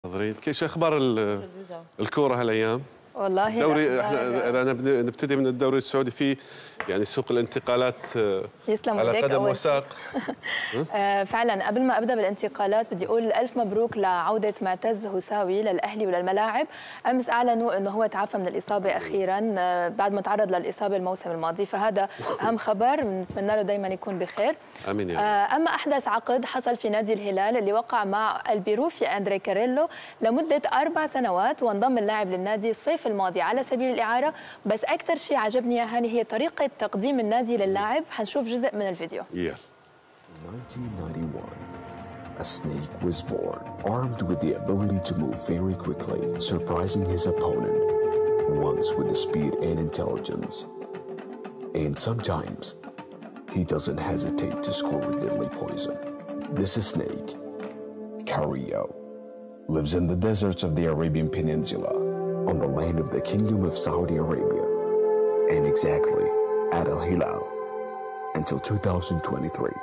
حاضرين. شو اخبار الكوره هالايام؟ والله دوري احنا اذا نبتدي من الدوري السعودي، في يعني سوق الانتقالات على قدم وساق. فعلا قبل ما ابدا بالانتقالات بدي اقول الف مبروك لعوده معتز هوساوي للاهلي وللملاعب. امس اعلنوا انه هو تعافى من الاصابه اخيرا بعد ما تعرض للاصابه الموسم الماضي، فهذا اهم خبر، بنتمنى له دائما يكون بخير. امين يا رب. اما احدث عقد حصل في نادي الهلال اللي وقع مع البيروفي اندري كاريلو لمده 4 سنوات، وانضم اللاعب للنادي الصيف الماضي على سبيل الاعاره. بس اكثر شيء عجبني يا هاني هي طريقه تقديم النادي للاعب. حنشوف جزء من الفيديو. يلا. 1991, a snake was born, armed with the ability to move very quickly, surprising his opponent once with the speed and intelligence. And sometimes, he doesn't hesitate to score with deadly poison. This snake, Cario, lives in the deserts of the Arabian Peninsula, on the land of the Kingdom of Saudi Arabia, and exactly at Al Hilal until 2023.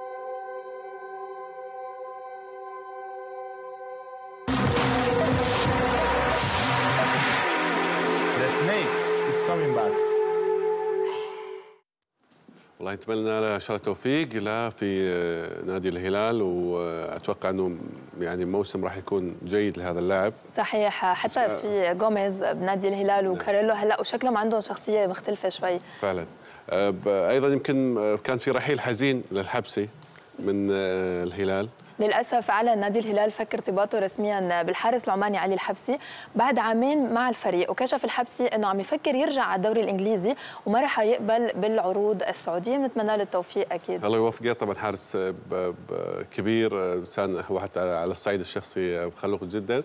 The snake is coming back. والله نتمنى له ان شاء الله التوفيق له في نادي الهلال، واتوقع انه يعني موسم راح يكون جيد لهذا اللاعب. صحيح، حتى في جوميز بنادي الهلال وكاريلو هلا وشكلهم عندهم شخصيه مختلفه شوي. فعلا. ايضا يمكن كان في رحيل حزين للحبسي من الهلال. للاسف اعلن نادي الهلال فك ارتباطه رسميا بالحارس العماني علي الحبسي بعد عامين مع الفريق، وكشف الحبسي انه عم يفكر يرجع على الدوري الانجليزي وما راح يقبل بالعروض السعوديه. بنتمنى له التوفيق اكيد. الله يوفقه. طبعا حارس كبير، انسان هو حتى على الصعيد الشخصي خلوق جدا.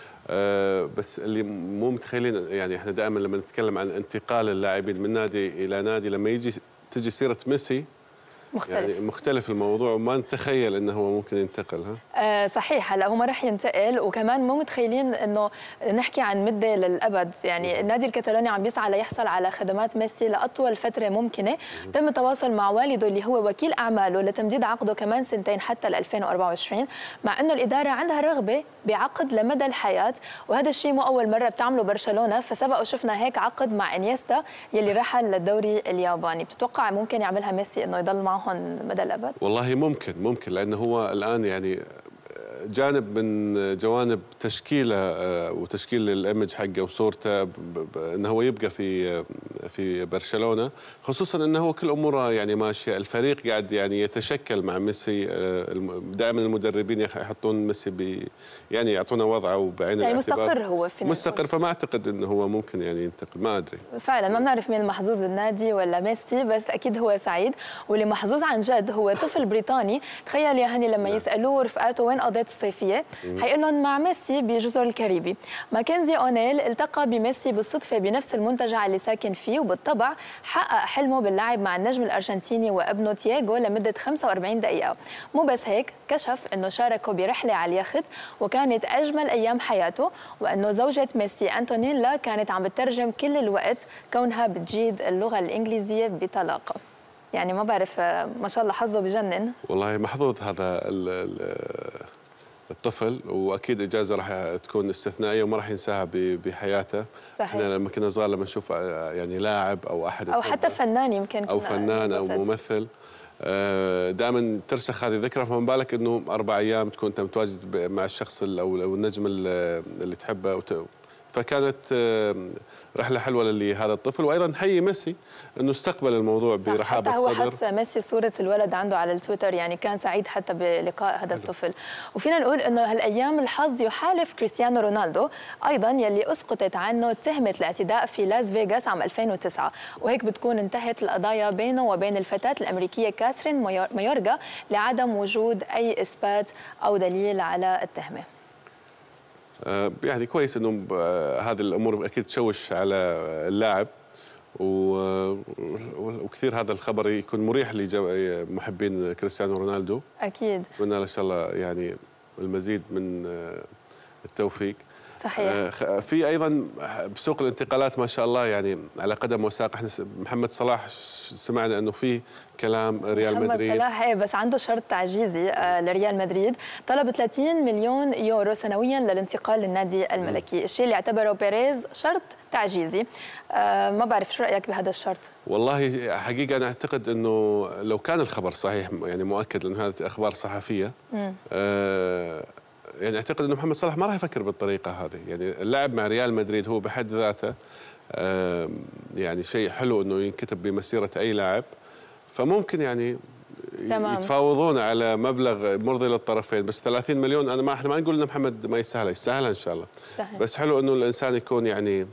بس اللي مو متخيلين، يعني احنا دائما لما نتكلم عن انتقال اللاعبين من نادي الى نادي، لما تجي سيره ميسي مختلف. يعني مختلف الموضوع، وما نتخيل انه هو ممكن ينتقل. صحيح. هلا هو ما راح ينتقل، وكمان مو متخيلين انه نحكي عن مده للابد. يعني النادي الكتالوني عم بيسعى ليحصل على خدمات ميسي لاطول فتره ممكنه. تم التواصل مع والده اللي هو وكيل اعماله لتمديد عقده كمان سنتين حتى ل 2024، مع انه الاداره عندها رغبه بعقد لمدى الحياه، وهذا الشيء مو اول مره بتعمله برشلونه، فسبق وشفنا هيك عقد مع انيستا يلي رحل للدوري الياباني. بتتوقع ممكن يعملها ميسي انه يضل معهم مدى الابد؟ والله ممكن لانه هو الان يعني جانب من جوانب تشكيله وتشكيل الايمج حقه وصورته انه هو يبقى في برشلونه، خصوصا انه هو كل اموره يعني ماشيه. الفريق قاعد يعني يتشكل مع ميسي. دائما المدربين يحطون ميسي يعني يعطونا وضعه بعين يعني الاعتبار. مستقر هو في مستقر، فما اعتقد انه هو ممكن يعني ينتقل. ما ادري فعلا، ما بنعرف مين المحظوظ، النادي ولا ميسي، بس اكيد هو سعيد. واللي محظوظ عن جد هو طفل بريطاني. تخيل يا هاني لما يسالوه رفقاته وين قضيت الصيفيه، حيقول لهم مع ميسي بجزر الكاريبي. ماكنزي اونيل التقى بميسي بالصدفه بنفس المنتجع اللي ساكن فيه، وبالطبع حقق حلمه باللعب مع النجم الارجنتيني وابنه تياغو لمده 45 دقيقه. مو بس هيك، كشف انه شاركوا برحله على اليخت وكانت اجمل ايام حياته، وانه زوجة ميسي انتونيلا كانت عم بترجم كل الوقت كونها بتجيد اللغه الانجليزيه بطلاقه. يعني ما بعرف، ما شاء الله حظه بجنن. والله محظوظ هذا الطفل، واكيد اجازه راح تكون استثنائيه وما راح ينساها بحياته. صحيح. احنا لما كنا صغار لما نشوف يعني لاعب او احد او حتى فنان، يمكن او فنان او ممثل، دائما ترسخ هذه الذكرى. فما بالك انه 4 ايام تكون انت متواجد مع الشخص او النجم اللي تحبه. فكانت رحله حلوه لهذا الطفل. وايضا نحيي ميسي انه استقبل الموضوع برحابه صدر. هو حط ميسي صوره الولد عنده على التويتر، يعني كان سعيد حتى بلقاء هذا الطفل. وفينا نقول انه هالايام الحظ يحالف كريستيانو رونالدو ايضا، يلي اسقطت عنه تهمه الاعتداء في لاس فيغاس عام 2009، وهيك بتكون انتهت القضايا بينه وبين الفتاه الامريكيه كاثرين مايورغا لعدم وجود اي اثبات او دليل على التهمه. يعني كويس انه هذه الامور اكيد تشوش على اللاعب، وكثير هذا الخبر يكون مريح لمحبين كريستيانو رونالدو. اكيد. اتمنى له ان شاء الله يعني المزيد من التوفيق. صحيح. في ايضا بسوق الانتقالات ما شاء الله يعني على قدم وساق. احنا محمد صلاح سمعنا انه في كلام ريال مدريد. محمد صلاح بس عنده شرط تعجيزي لريال مدريد، طلب 30 مليون يورو سنويا للانتقال للنادي الملكي، الشيء اللي اعتبره بيريز شرط تعجيزي. ما بعرف شو رايك بهذا الشرط؟ والله حقيقه انا اعتقد انه لو كان الخبر صحيح يعني مؤكد لانه هذه اخبار صحفيه، يعني اعتقد انه محمد صلاح ما راح يفكر بالطريقه هذه. يعني اللعب مع ريال مدريد هو بحد ذاته يعني شيء حلو انه ينكتب بمسيره اي لاعب، فممكن يعني تمام. يتفاوضون على مبلغ مرضي للطرفين. بس 30 مليون احنا ما نقول ان محمد ما يستاهلها، يستاهلها ان شاء الله. صحيح. بس حلو انه الانسان يكون يعني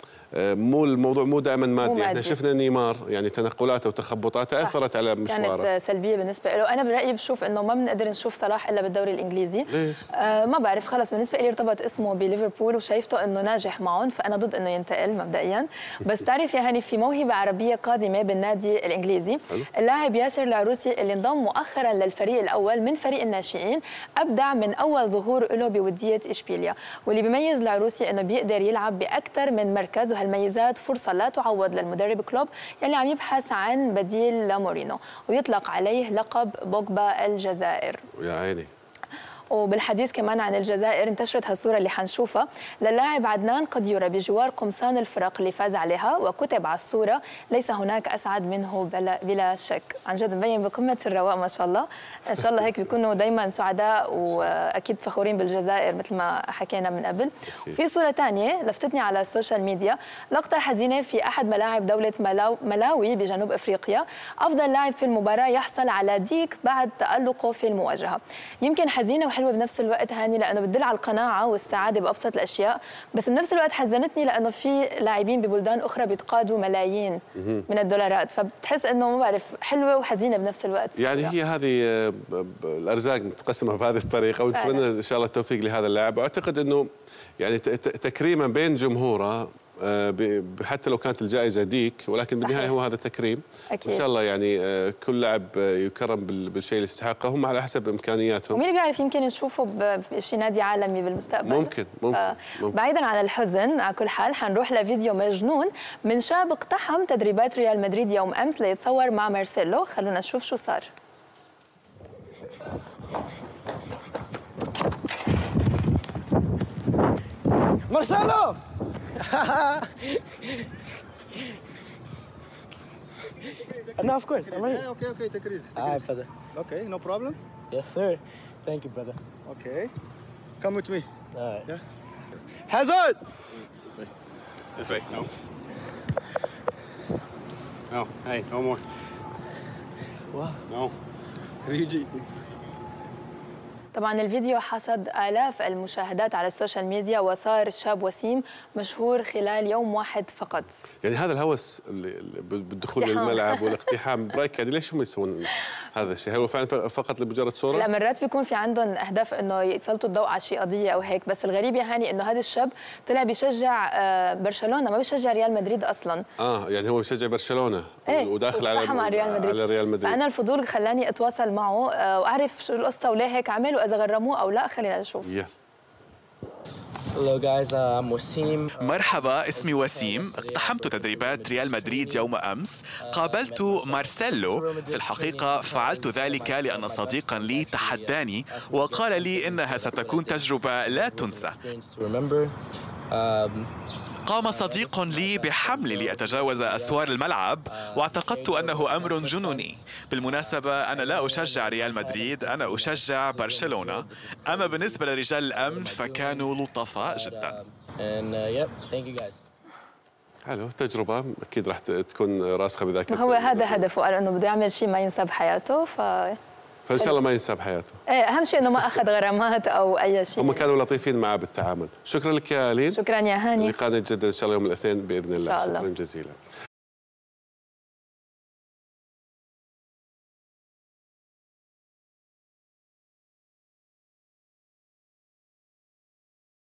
مو الموضوع مو دائما مادي. احنا شفنا نيمار يعني تنقلاته وتخبطاته اثرت على مشواره، كانت سلبيه بالنسبه له. انا برايي بشوف انه ما بنقدر نشوف صلاح الا بالدوري الانجليزي. ليش؟ ما بعرف، خلص بالنسبه لي ارتبط اسمه بليفربول وشايفته انه ناجح معهم، فانا ضد انه ينتقل مبدئيا. بس تعرف يا هاني في موهبه عربيه قادمه بالنادي الانجليزي. اللاعب ياسر العروسي اللي انضم مؤخرا للفريق الاول من فريق الناشئين، ابدع من اول ظهور له بوديه اشبيليا، واللي بيميز العروسي انه بيقدر يلعب باكثر من مركز، وهالميزات فرصه لا تعوض للمدرب كلوب يلي عم يبحث عن بديل لمورينو، ويطلق عليه لقب بوجبا الجزائر. يا عيني. وبالحديث كمان عن الجزائر، انتشرت هالصورة اللي حنشوفها للاعب عدنان قديورة بجوار قمصان الفرق اللي فاز عليها، وكتب على الصورة: ليس هناك أسعد منه بلا شك. عن جد مبين بقمة الرواق ما شاء الله. إن شاء الله هيك بيكونوا دايما سعداء وأكيد فخورين بالجزائر مثل ما حكينا من قبل. في صورة ثانية لفتتني على السوشيال ميديا، لقطة حزينة في أحد ملاعب دولة ملاوي بجنوب أفريقيا. أفضل لاعب في المباراة يحصل على ديك بعد تألقه في المواجهة. يمكن حزينة وحلوة بنفس الوقت هاني، لانه بتدل على القناعه والسعاده بابسط الاشياء، بس بنفس الوقت حزنتني لانه في لاعبين ببلدان اخرى بيتقاضوا ملايين من الدولارات، فبتحس انه ما بعرف حلوه وحزينه بنفس الوقت. يعني هي هذه الارزاق متقسمه بهذه الطريقه، ونتمنى ان شاء الله التوفيق لهذا اللاعب. واعتقد انه يعني تكريما بين جمهوره، حتى لو كانت الجائزه ديك، ولكن بالنهايه هو هذا تكريم. أكيد. ان شاء الله يعني كل لاعب يكرم بالشيء اللي يستحقه، هم على حسب امكانياتهم. ومين بيعرف يمكن نشوفه بشي نادي عالمي بالمستقبل. ممكن. بعيدا عن الحزن، على كل حال حنروح لفيديو مجنون من شاب اقتحم تدريبات ريال مدريد يوم امس ليتصور مع مارسيلو. خلونا نشوف شو صار. مارسيلو No, of course. I'm ready. Yeah, okay, take it easy. All right, brother. Okay, no problem. Yes, sir. Thank you, brother. Okay. Come with me. All right. Yeah. Hazard! This way. No. No. Hey, no more. Wow. No. Rigi. طبعا الفيديو حصد آلاف المشاهدات على السوشيال ميديا، وصار الشاب وسيم مشهور خلال يوم واحد فقط. يعني هذا الهوس بالدخول للملعب والاقتحام، برايك يعني ليش هم يسوون هذا الشيء؟ هل هو فعلا فقط لمجرد صوره؟ لا، مرات بيكون في عندهم اهداف انه يسلطوا الضوء على شيء قضيه او هيك. بس الغريب يا هاني انه هذا الشاب طلع بيشجع برشلونه، ما بيشجع ريال مدريد اصلا. يعني هو بيشجع برشلونه وداخل على ريال مدريد. فانا الفضول خلاني اتواصل معه واعرف شو القصه وليه هيك عمل، واذا غرموه او لا. خلينا نشوف. Hello guys, I'm وسيم. مرحبا، اسمي وسيم. اقتحمت تدريبات ريال مدريد يوم أمس. قابلت مارسيلو. في الحقيقة فعلت ذلك لأن صديقا لي تحداني وقال لي إنها ستكون تجربة لا تنسى. قام صديق لي بحملي لأتجاوز أسوار الملعب، واعتقدت أنه أمر جنوني. بالمناسبة أنا لا أشجع ريال مدريد، أنا أشجع برشلونة. أما بالنسبة لرجال الأمن فكانوا لطفاء جدا. حلو، تجربة أكيد راح تكون راسخة بذاكرته. هو هذا هدفه، قال إنه بده يعمل شيء ما ينسى بحياته، فإن شاء الله ما ينسى بحياته. أهم شيء إنه ما أخذ غرامات أو أي شيء. هم كانوا لطيفين معه بالتعامل. شكرا لك يا آلين. شكرا يا هاني. لقاءنا يتجدد إن شاء الله يوم الاثنين بإذن الله. إن شاء الله. شكرا جزيلا.